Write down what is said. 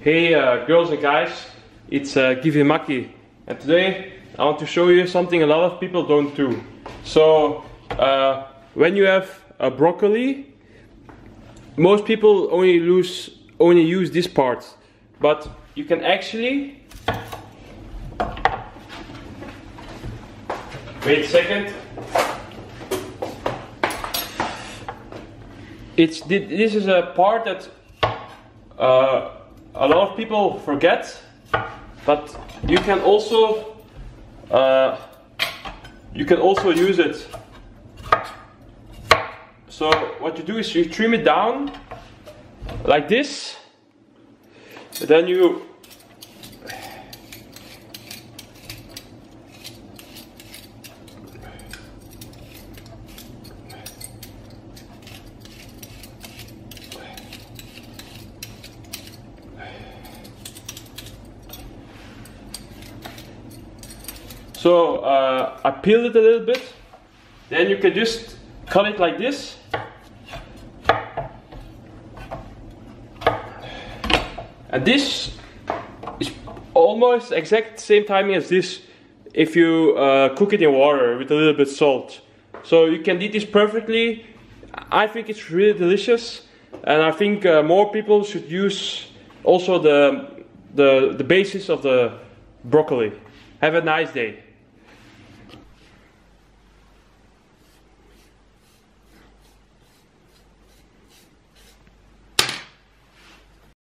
Hey girls and guys, it's Givi Maki, and today I want to show you something a lot of people don't do. So when you have a broccoli, most people only use this part, but you can actually wait a second. This is a part that a lot of people forget, but you can also use it. So what you do is you trim it down like this, then you I peel it a little bit, then you can just cut it like this. And this is almost exact same timing as this if you cook it in water with a little bit salt. So you can eat this perfectly. I think it's really delicious, and I think more people should use also the basis of the broccoli. Have a nice day.